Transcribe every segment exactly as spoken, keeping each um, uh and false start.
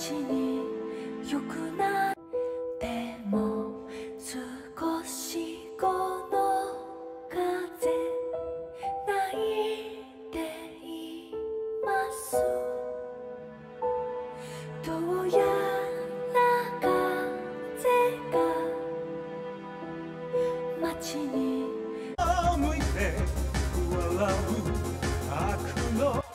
街によくなっても少しこの風泣いていますどうやら風が街に向いて笑う悪の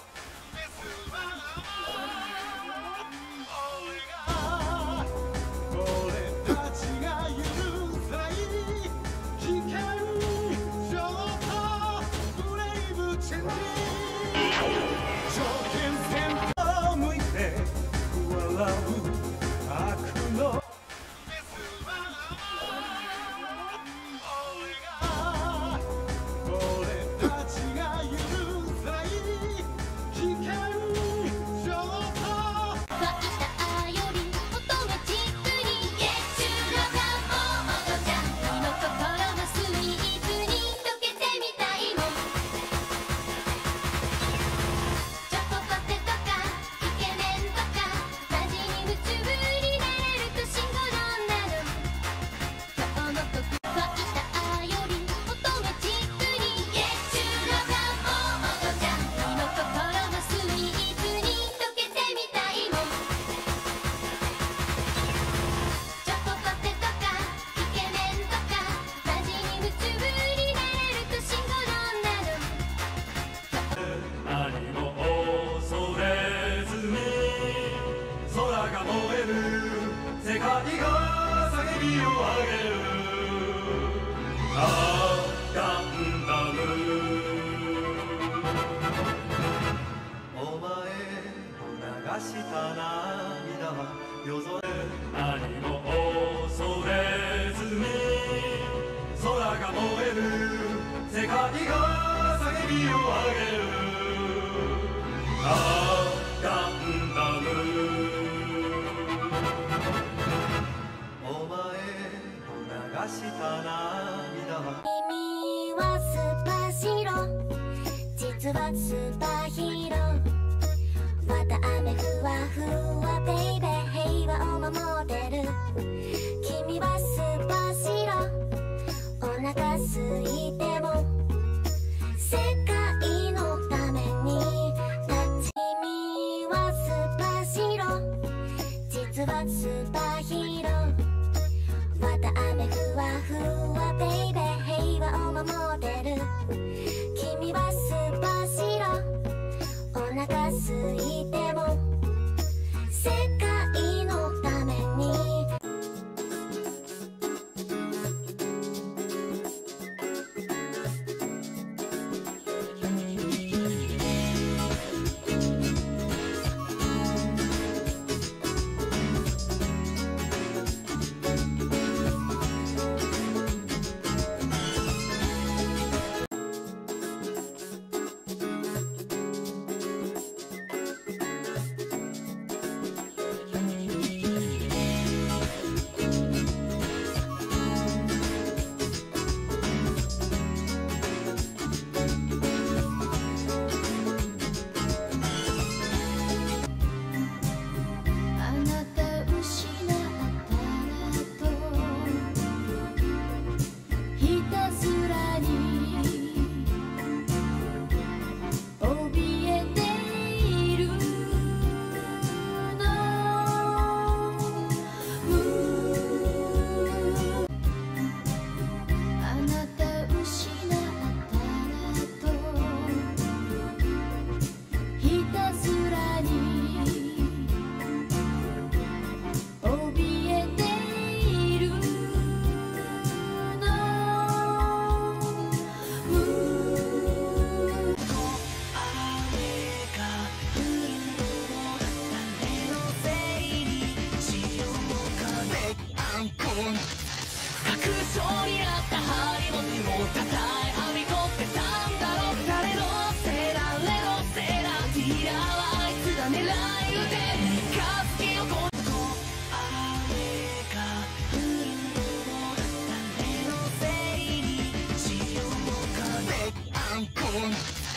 世界が叫びを上げるあガンダムお前の流した涙は夜空何も恐れずに空が燃える世界が叫びを上げるあガンダム流した涙は君はスーパーヒーロー実はスーパーヒーローまた雨ふわふわベイベー平和を守ってる君はスーパーヒーローお腹空いても世界のために立ち君はスーパーヒーロー実はスーパーヒーローまた雨ふわふわベイベー平和を守ってる君はスーパーヒーローお腹空いても世界のために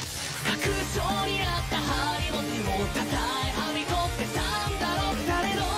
白鳥になった張り持ちもたたえはびこってたんだろう誰の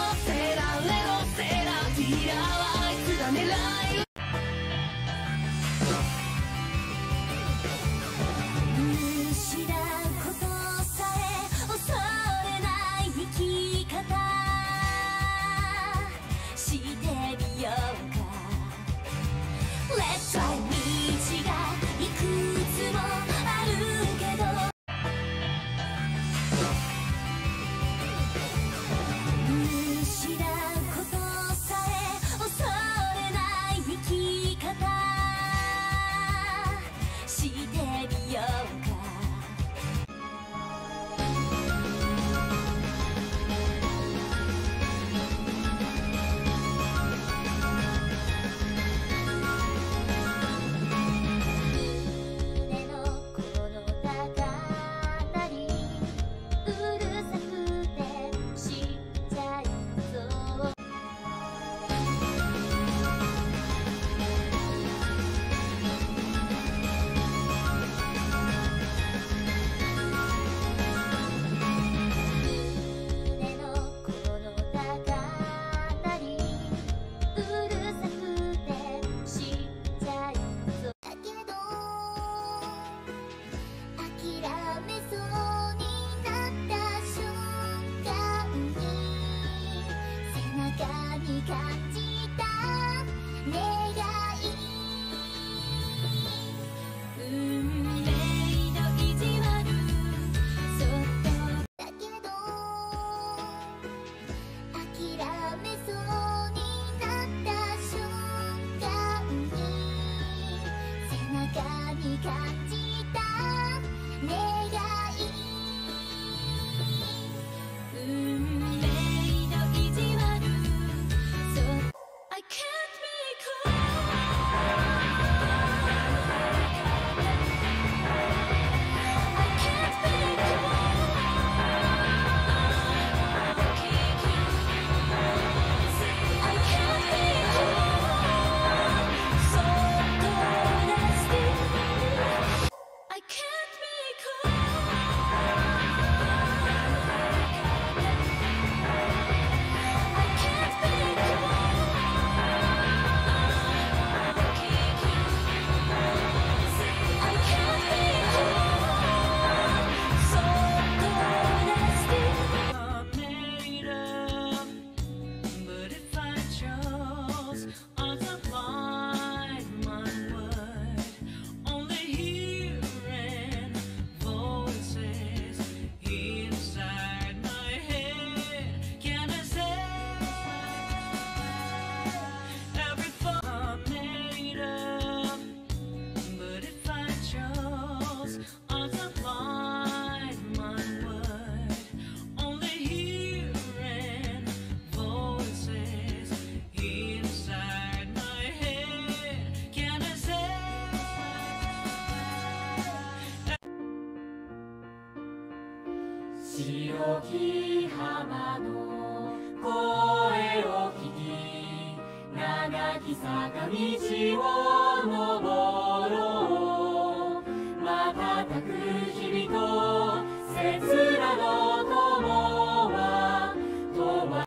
白き浜の声を聞き長き坂道を登ろう瞬く日々と切なの友はとは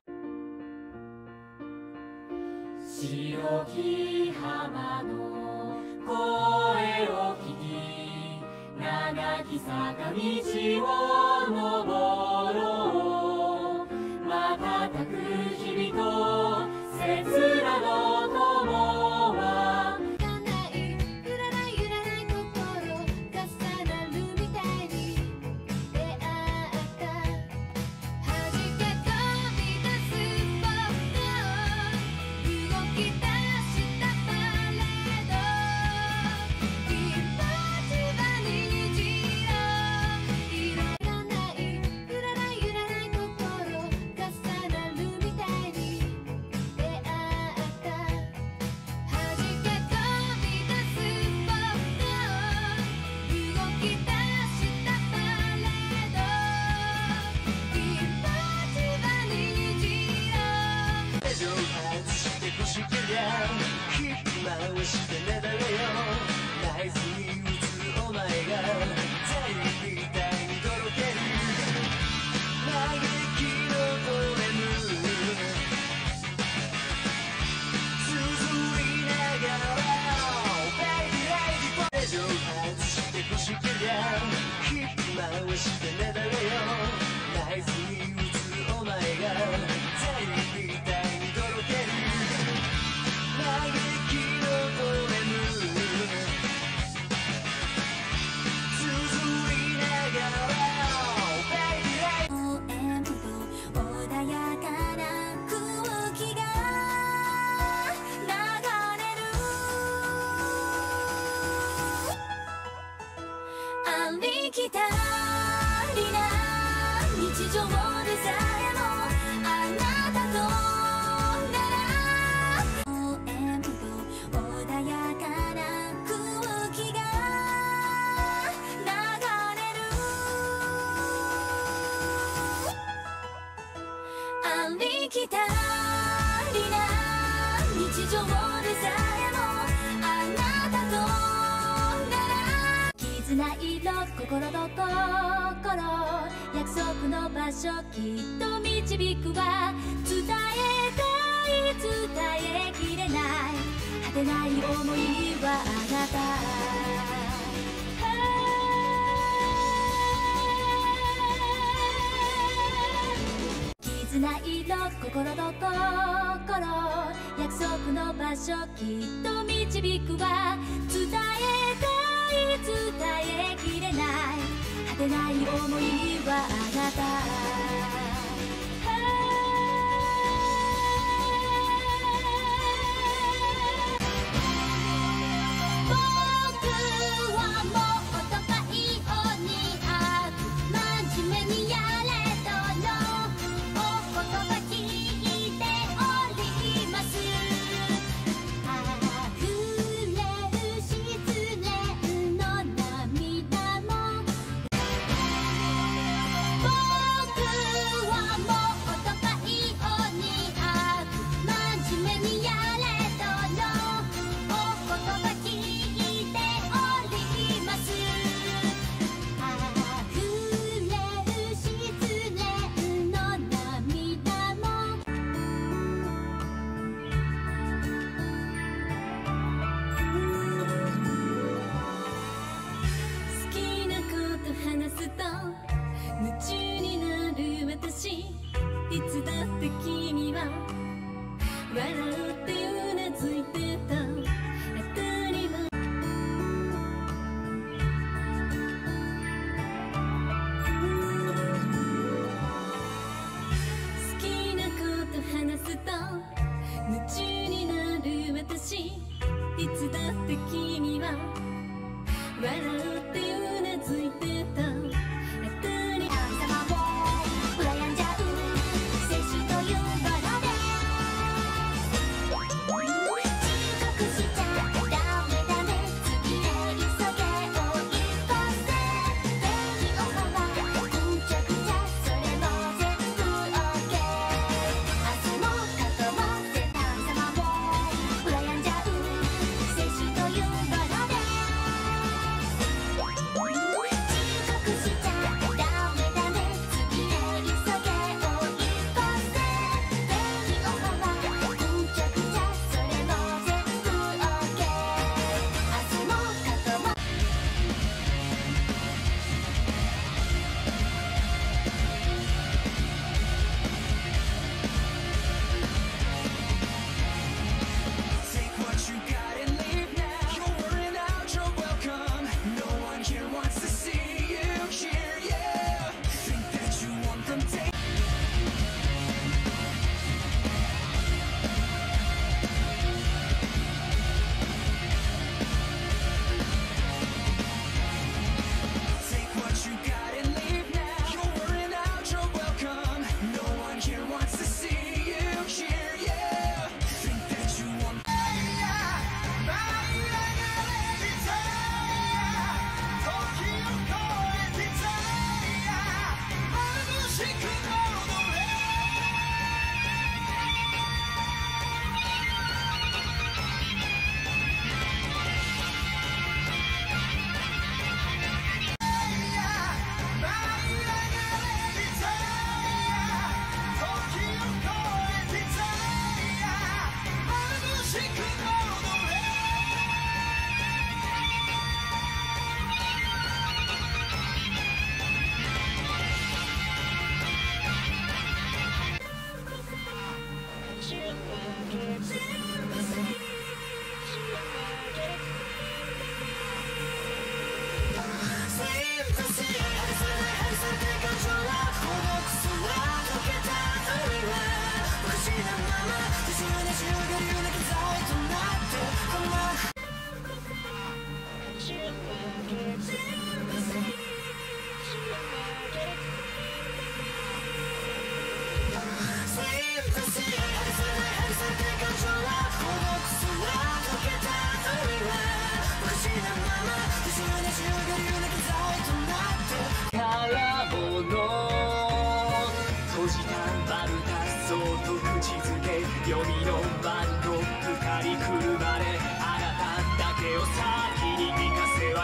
白き浜の声を聞き長き坂道を登ろう瞬く日々と切なの友は揺らない揺らない心重なるみたいに出会った弾け飛び出す僕が動き出したパレード気持ちは虹色揺らない揺らない揺らない心重なるみたいに出会った弾け飛び出す僕が動き出したパレード気持ちは虹色手錠外してこしけりゃヒップ回してねだれよナイフに打つお前がザリみたいにとろける嘆きのドレム綴りながら Baby Lady 手錠外してこしけりゃヒップ回してねだれよナイフに打つお前がザリみたいにとろける嘆きのドレム綴りながら Baby Lady 応援と穏やかな空気が流れるありきたりな日常でさえもあなたとなら応援と穏やかな空気が流れるありきたりな日常でさえもあなたとなら絆色心と心約束の場所きっと導くわ伝えたい伝えきれない果てない想いはあなた絆色心と心約束の場所きっと導くわ伝えたい伝えきれない果てない想いはあなた僕はもっとパイオニア真面目にやれとのお言葉聞いております溢れる失恋の涙も僕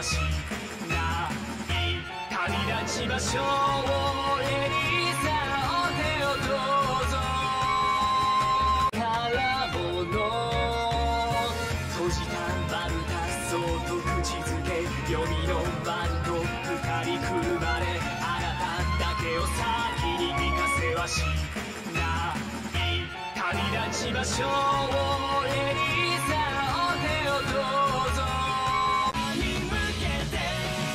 わしない旅立ちましょうエリザお手をどうぞからもの閉じた丸太そっと口づけ読みのバンド二人くるまれあなただけを先に行かせはしない旅立ちましょうエリザお手をどうぞに向けて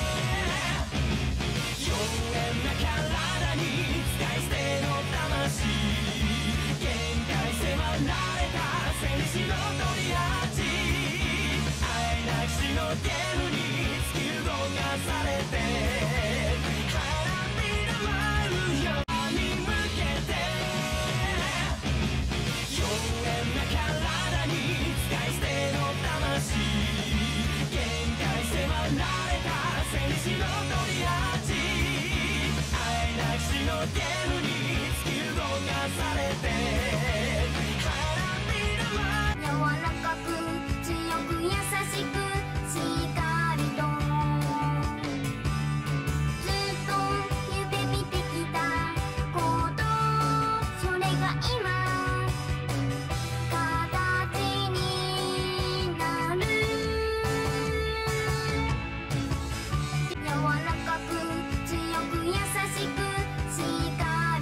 妖艶な体に使い捨ての魂限界迫られた戦士の鳥味あえなき死のゲームに突き動かされて花びら舞うよに向けて妖艶な体に使い捨ての魂限界迫られた戦士の鳥味あえなき死のゲームに突き動かされて花びらは柔らかく強く優しくしっかりとずっと夢見てきたことそれが今形になる柔らかく強く優しくしっか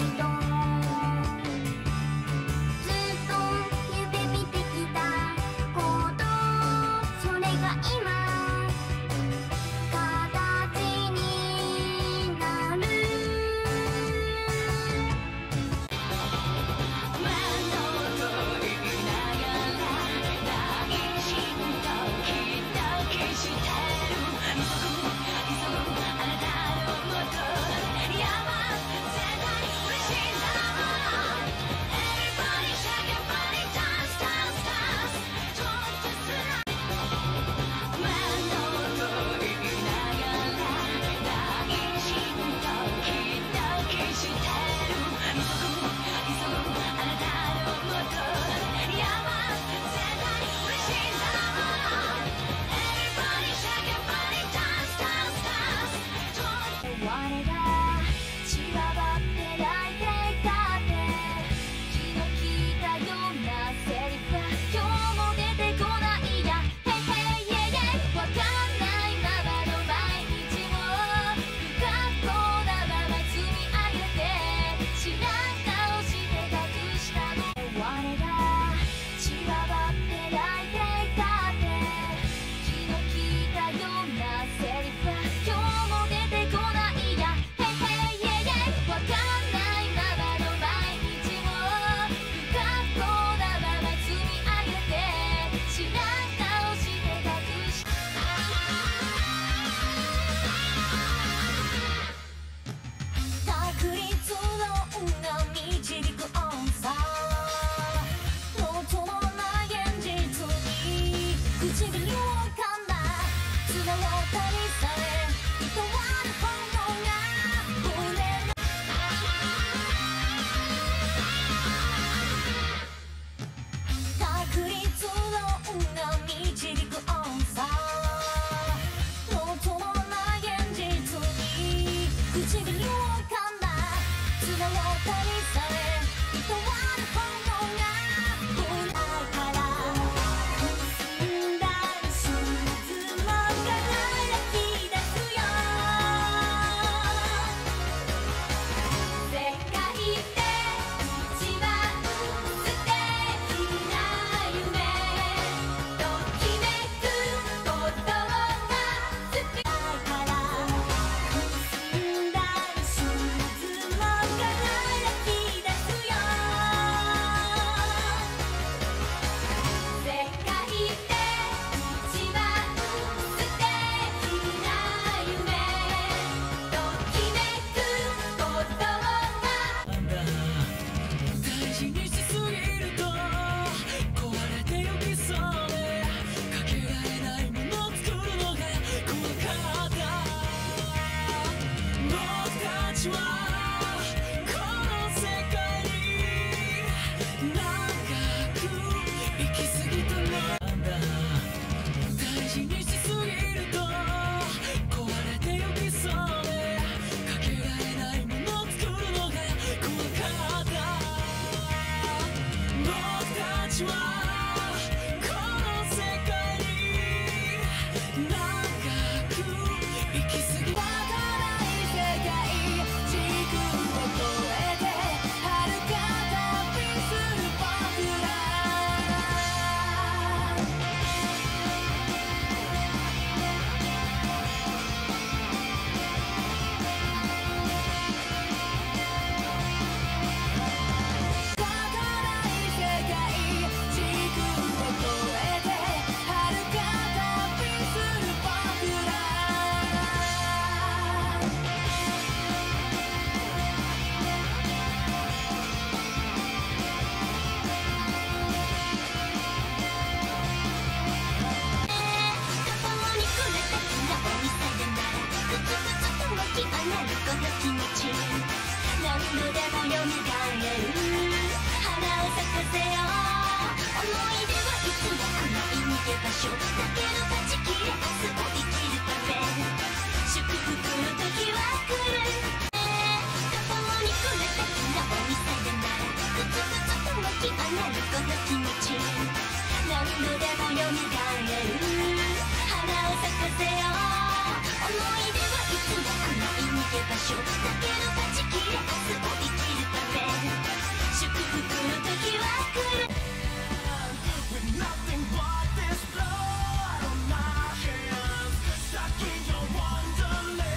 気持ち何度でもよみがえる花を咲かせよう思い出はいつも甘い逃げ場所だけど断ち切れ明日を生きるため祝福の時は来る途方に暮れた昨日みさえならグツグツと湧き上がるこの気持ち何度でもよみがえる花を咲かせよう思い出はいつも甘い逃げ場所だけど断ち切れ明日を生きるため祝福の時は来る With nothing but this blood on my hands, stuck in your wonderland.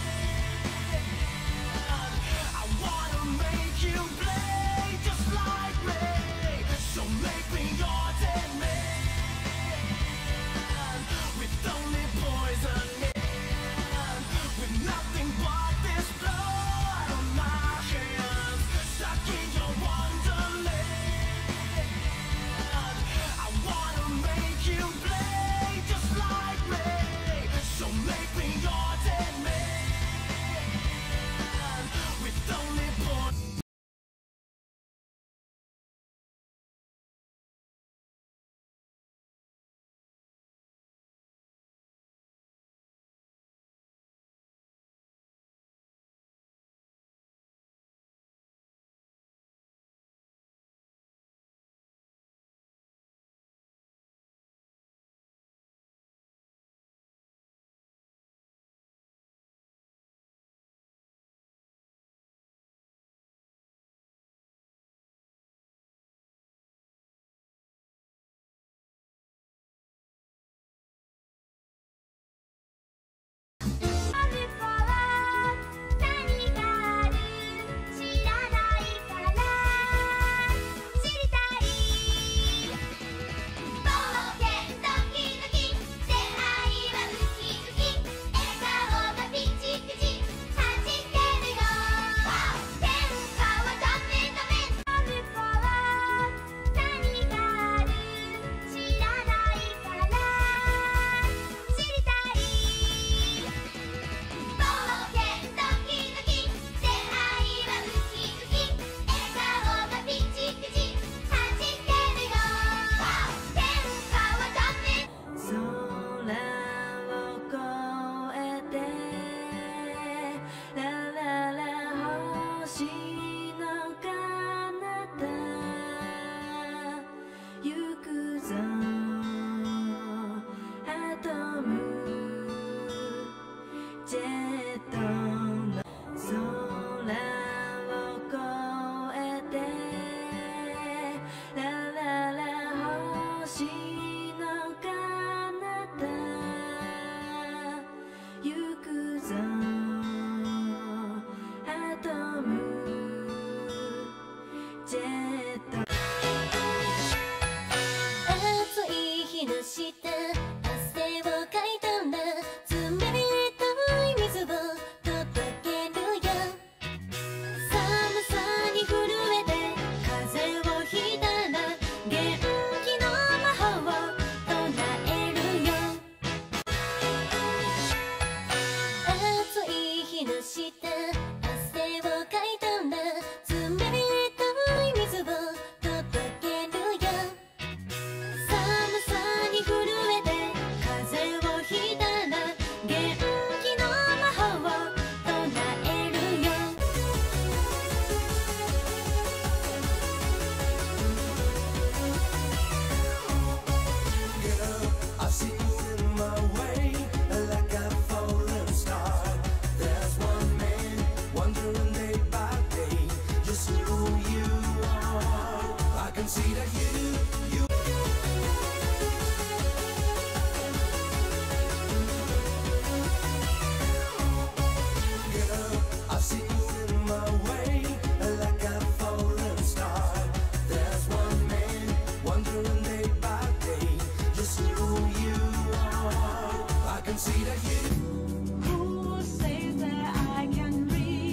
I wanna make you play just like me, so make me your dead man. With only poison man, with nothing but this blood on my hands, stuck in your wonderland. I wanna make you play just like me, so make me your dead man. With only poison.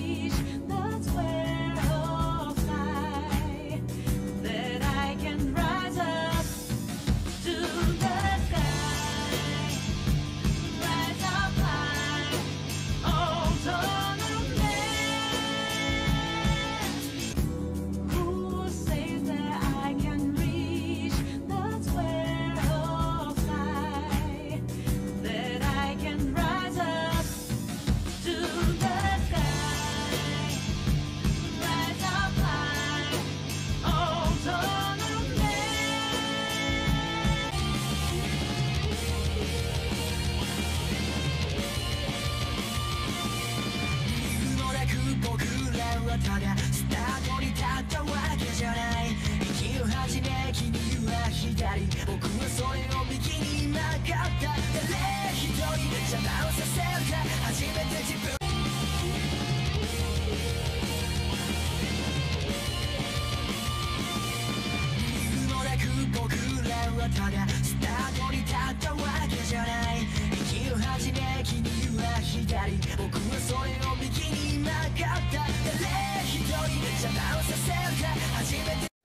That I can run. ただスタートに立ったわけじゃない。右を始め君は左、僕はそれを右に曲がった。誰一人邪魔をさせるか初めて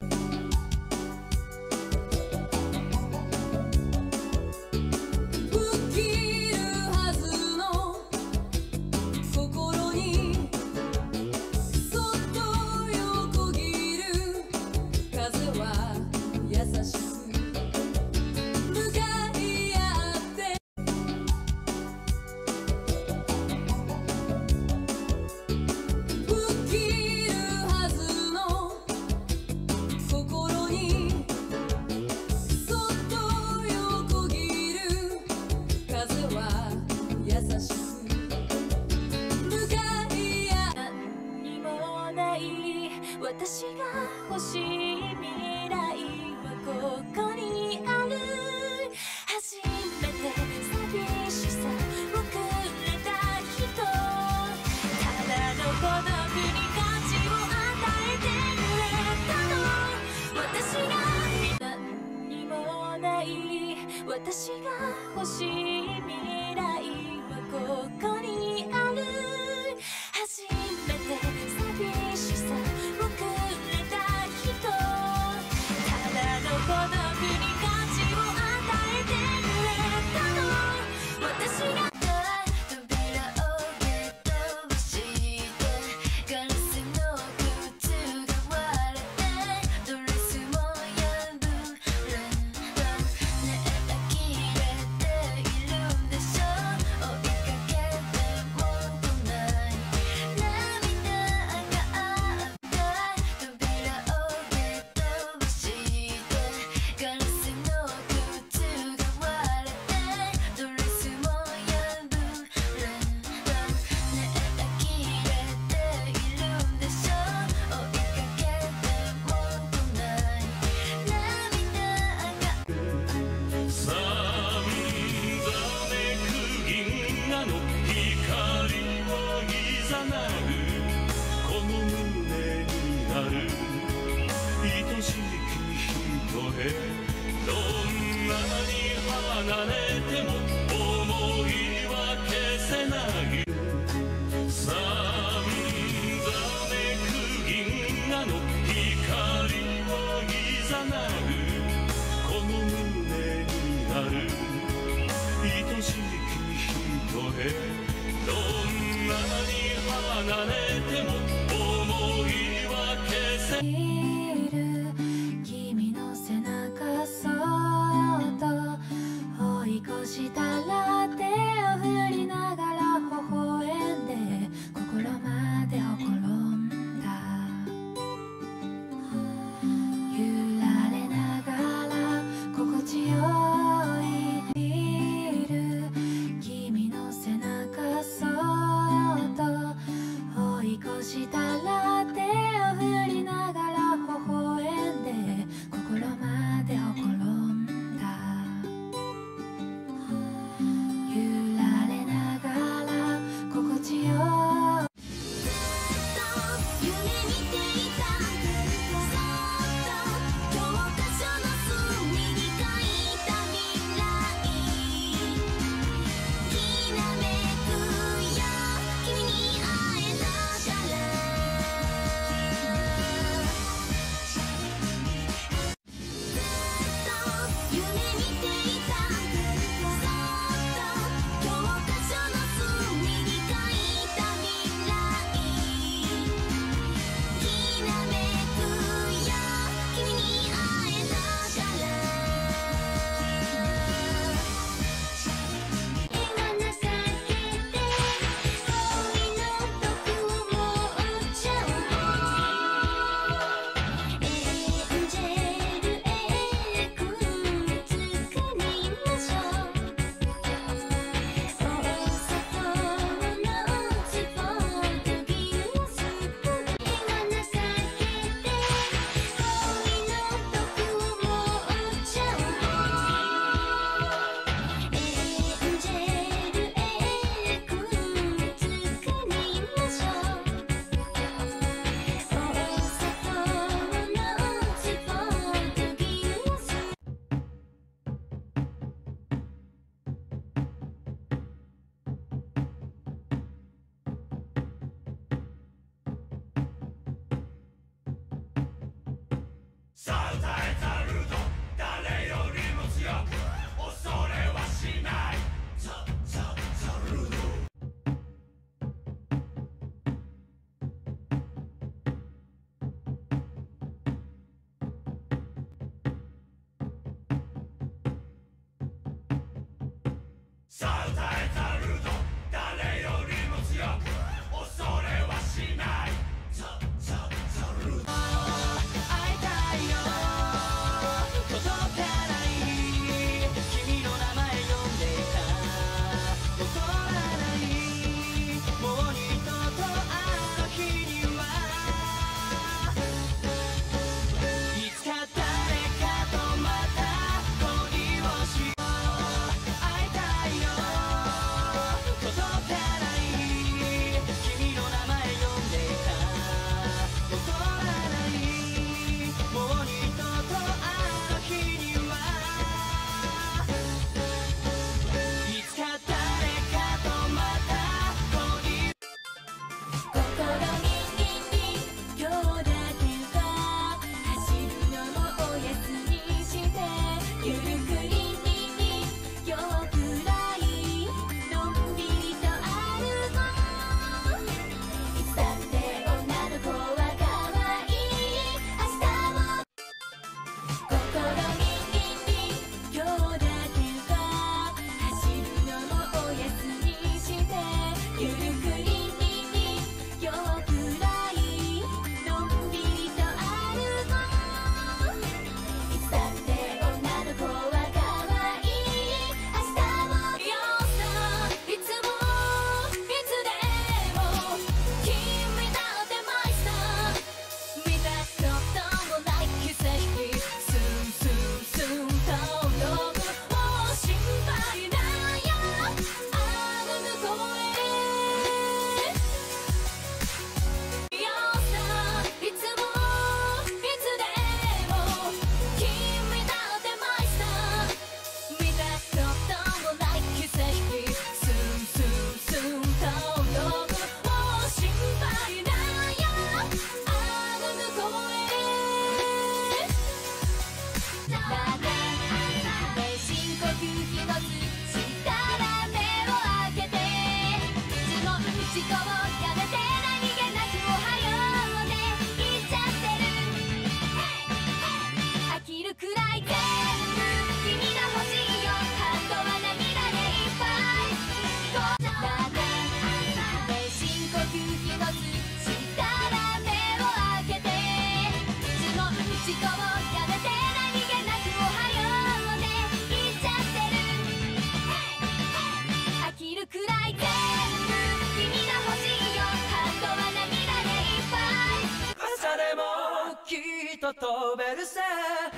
私が欲しい未来はここにある。初めて寂しさをくれた人、ただの孤独に価値を与えてくれたの。私が何にもない私が欲しい未来はここにある。初めて寂しさをくれた人、ただの孤独に価値を与えてくれたの。私が扉を蹴飛ばしてガラスの靴が割れてドレスも破れた。ねえ呆れているんでしょ。追いかけても来ない涙があった。扉を蹴飛ばしてガラスの靴が割れてドレスも破れた。ねえ呆れているんでしょ。追いかけても来ない涙がさんざめく銀河の光をいざなうこの胸にある愛しき人へ、どんなに離れても思いは消せない。さんざめく銀河の光をいざなうこの胸にある愛しき人へ、どんなに離れても思いは消せない。 いる君の背中そっと追い越したら手を振りながら微笑んで心までほころんだ。揺られながら心地よいいる君の背中そっと追い越したら手を振りながら微さあ歌えたると誰よりも強く恐れはしないザ・ザ・ザ・ルドさあ歌えたると誰よりも強く恐れはしないザ・ザ・ザ・ルド会いたいよ届かない君の名前呼んでいた戻らないもう二度とあの日にはいつか誰かとまた恋をしよう会いたいよ届かない君の名前呼んでいた戻らないもう二度とあの日にはいつか誰かとまた恋心に今日だけが走るのもおやすみしてゆっくりに今日くらいのんびりと歩こういつだって女の子は可愛い明日も心に今日だけが走るのもおやすみしてゆっくりに今日くらいのんびりと歩こういつだって女の子は可愛い明日もよさいつもいつでも君だってマイスター見たこともない奇跡スンスンスンと動くもう心配ないよあの向こうへよさいつもいつでも君だってマイスター見たこともない奇跡スンスンスンと動くもう心配ないよあの向こうへだって深呼吸一つしたら目を開けて自問自答やめて何気なくおはようね言っちゃってる飽きるくらい全部君が欲しいよハートは涙でいっぱいこうだって深呼吸一つしたら目を開けて自問自答やめて何気なくおはようね言っちゃってる飽きるくらい全部君が欲しいよハートは涙でいっぱい朝でもきっと飛べるさ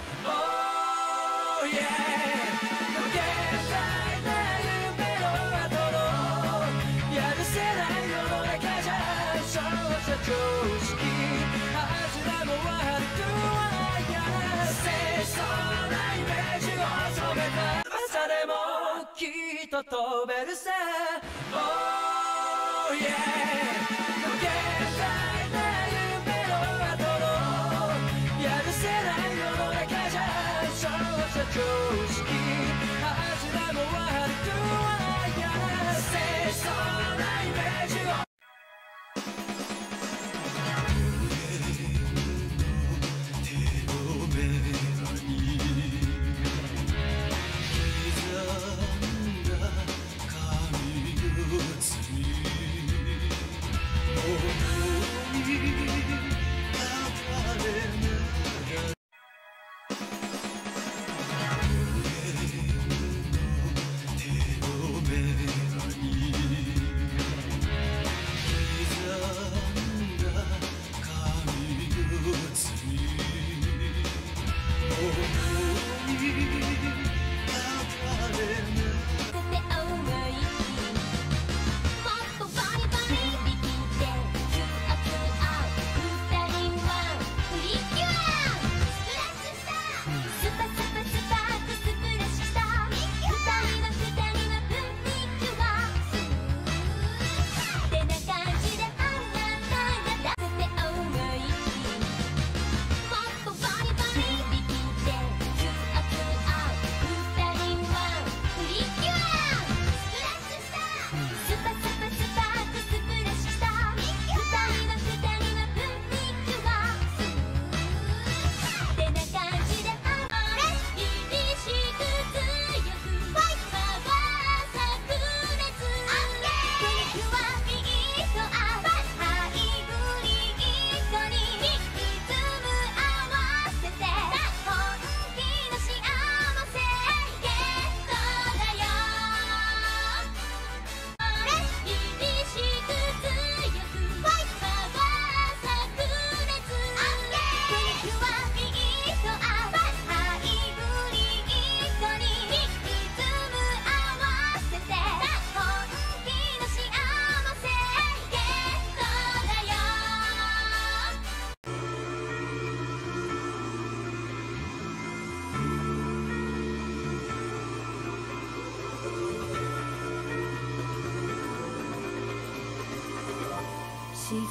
Oh yeah 無限大な夢の後のやるせない世の中じゃそうさ常識外れも悪くはやせそうなイメージを染めた朝でもきっと飛べるさ Oh yeah 無限大な夢の後のやるせない世の中じゃそうさ常識外れも悪くはやせそうなイメージを刻んだ髪の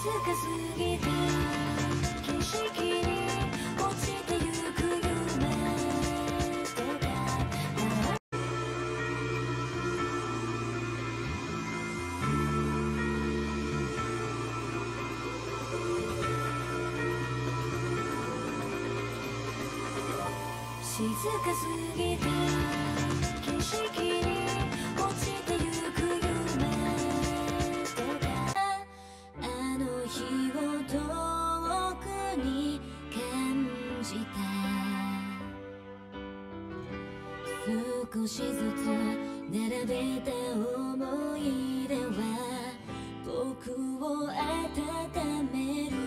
かすぎて景色に落ちてゆく夢とか静かすぎて景色に落ちてゆく夢とかあの日を遠くに感じた少しずつ並べた思い出は僕を温める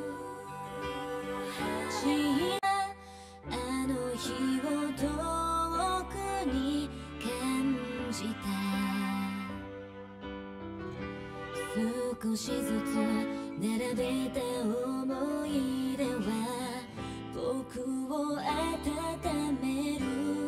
あの日を遠くに感じた少しずつ並べた思い出は僕を温める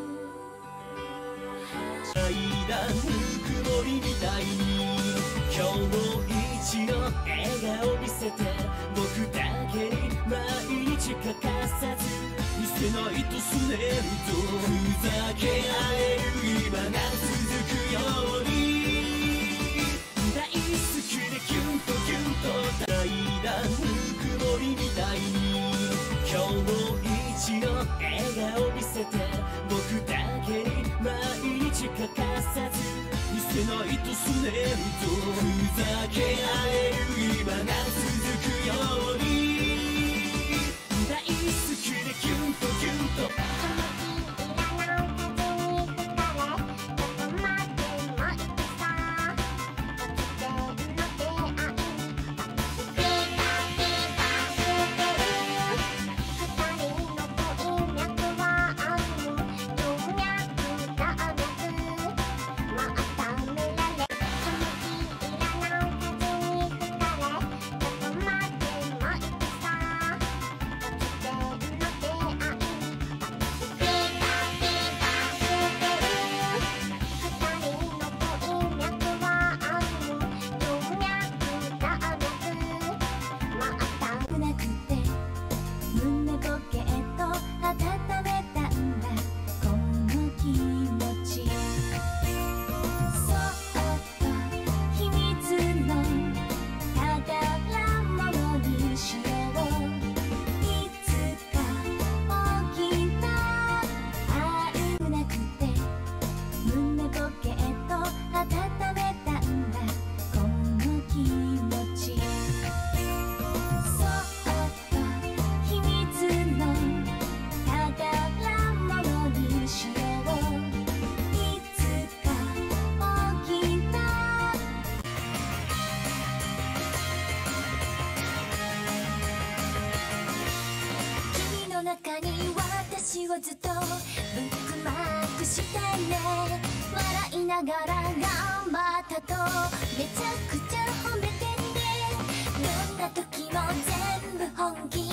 間ぬくもりみたいに今日も一度笑顔見せて僕だけに毎日欠かさず見せないとすねるとふざけ合える今が続くように大好きでキュンとキュンと間ぬくもりみたいに今日も一度笑顔見せて僕だけに毎日欠かさず見せないとすねるとふざけ合える今が続くように大好きでキュンとキュンと中に私をずっとブックマークしてね笑いながら頑張ったとめちゃくちゃ褒めてねどんな時も全部本気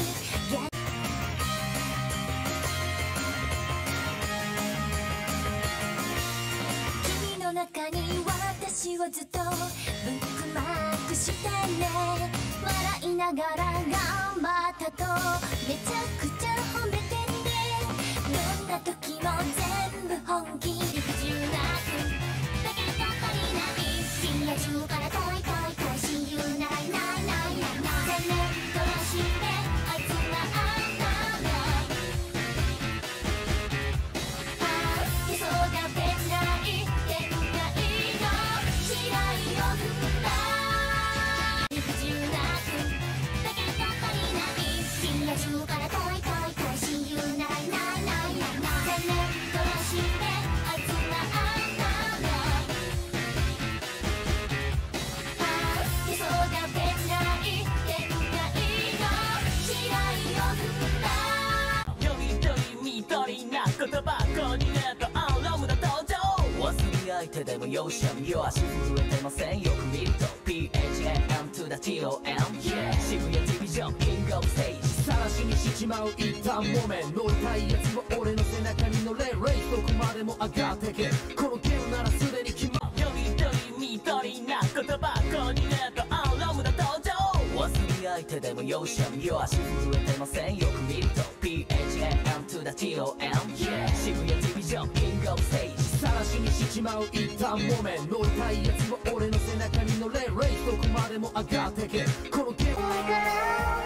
君の中に私をずっとブックマークしてね笑いながら頑張ったとめちゃくちゃ褒めてねどんな時も全部本気理不尽なくだけど足りない深夜中から恋恋恋親友ないないないないない全面殺してあいつはあんたねああ理想がペンライ限界の試合を踏んだ理不尽なくだけど足りない深夜中から恋恋恋親友ないないないない全面殺してあいつはあんたねああ理想がペンライ限界の試合を踏んだよりどり緑な言葉コーディネートアロームの登場忘れ相手でも容赦見よ足震えてませんよく見ると ピーエイチエーエム to the ティーオーエム yeah 渋谷ディビジョンキングオブステージ晒しにしちまう一旦もめ乗りたいやつは俺の背中に乗れレイスどこまでも上がってけこのゲームならすでに決まるよりどり緑な言葉コーディネートアロームの登場忘れ叩いてでもよっしゃ見よう足震えてませんよく見ると ピーエイチエーエム to the ティーオーエム、yeah、 渋谷ディビジョンキングオブステージさらしにしちまう一旦もめ乗りたいやつは俺の背中に乗れレイスどこまでも上がってけこのゲーム